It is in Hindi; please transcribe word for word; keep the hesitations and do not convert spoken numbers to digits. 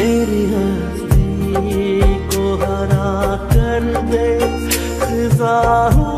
मेरी हस्ती को हरा कर दे, खिजा हूँ